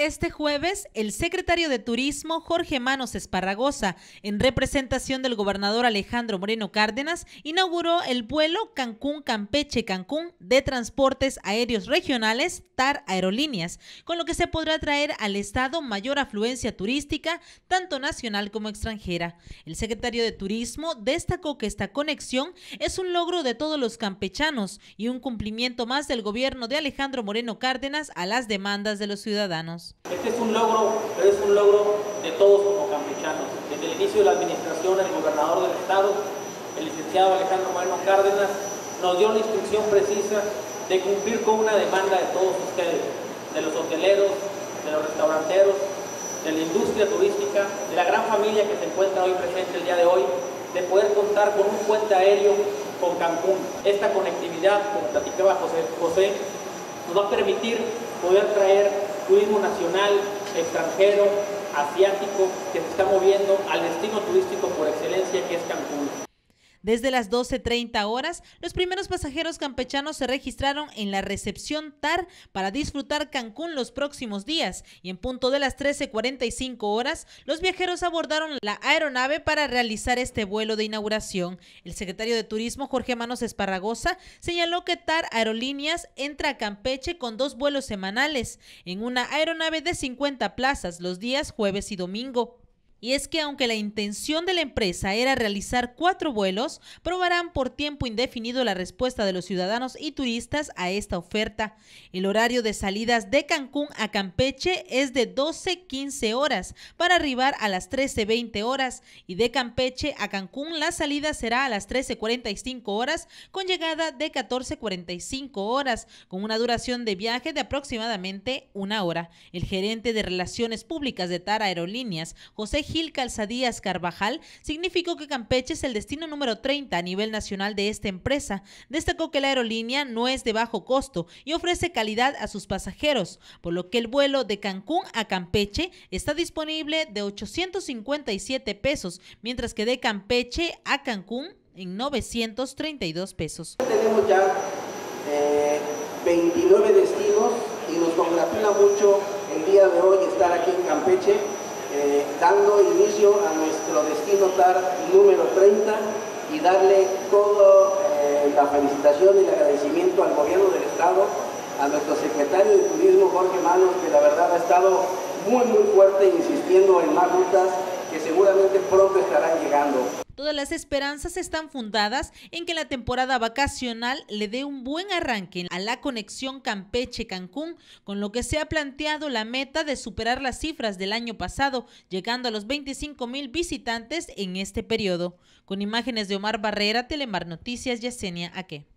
Este jueves, el secretario de Turismo, Jorge Manos Esparragosa, en representación del gobernador Alejandro Moreno Cárdenas, inauguró el vuelo Cancún-Campeche-Cancún de Transportes Aéreos Regionales, TAR Aerolíneas, con lo que se podrá traer al estado mayor afluencia turística, tanto nacional como extranjera. El secretario de Turismo destacó que esta conexión es un logro de todos los campechanos y un cumplimiento más del gobierno de Alejandro Moreno Cárdenas a las demandas de los ciudadanos. Este es un logro, pero es un logro de todos como campechanos. Desde el inicio de la administración, el gobernador del estado, el licenciado Alejandro Moreno Cárdenas, nos dio la instrucción precisa de cumplir con una demanda de todos ustedes, de los hoteleros, de los restauranteros, de la industria turística, de la gran familia que se encuentra hoy presente el día de hoy, de poder contar con un puente aéreo con Cancún. Esta conectividad, como platicaba José, nos va a permitir poder traer turismo nacional, extranjero, asiático, que se está moviendo al destino turístico por excelencia que es Cancún. Desde las 12:30 horas, los primeros pasajeros campechanos se registraron en la recepción TAR para disfrutar Cancún los próximos días y en punto de las 13:45 horas, los viajeros abordaron la aeronave para realizar este vuelo de inauguración. El secretario de Turismo, Jorge Manos Esparragosa, señaló que TAR Aerolíneas entra a Campeche con 2 vuelos semanales, en una aeronave de 50 plazas los días jueves y domingo. Y es que aunque la intención de la empresa era realizar 4 vuelos, probarán por tiempo indefinido la respuesta de los ciudadanos y turistas a esta oferta. El horario de salidas de Cancún a Campeche es de 12:15 horas para arribar a las 13:20 horas y de Campeche a Cancún la salida será a las 13:45 horas con llegada de 14:45 horas, con una duración de viaje de aproximadamente 1 hora. El gerente de Relaciones Públicas de TAR Aerolíneas, José Gil Calzadías Carvajal, significó que Campeche es el destino número 30 a nivel nacional de esta empresa. Destacó que la aerolínea no es de bajo costo y ofrece calidad a sus pasajeros, por lo que el vuelo de Cancún a Campeche está disponible de 857 pesos, mientras que de Campeche a Cancún en 932 pesos. Tenemos ya 29 destinos y nos congratula mucho el día de hoy estar aquí en Campeche, dando inicio a nuestro destino TAR número 30 y darle toda la felicitación y el agradecimiento al gobierno del estado, a nuestro secretario de Turismo, Jorge Manos, que la verdad ha estado muy fuerte insistiendo en más rutas que seguramente pronto estarán llegando. Todas las esperanzas están fundadas en que la temporada vacacional le dé un buen arranque a la conexión Campeche-Cancún, con lo que se ha planteado la meta de superar las cifras del año pasado, llegando a los 25,000 visitantes en este periodo. Con imágenes de Omar Barrera, Telemar Noticias, Yesenia Aque.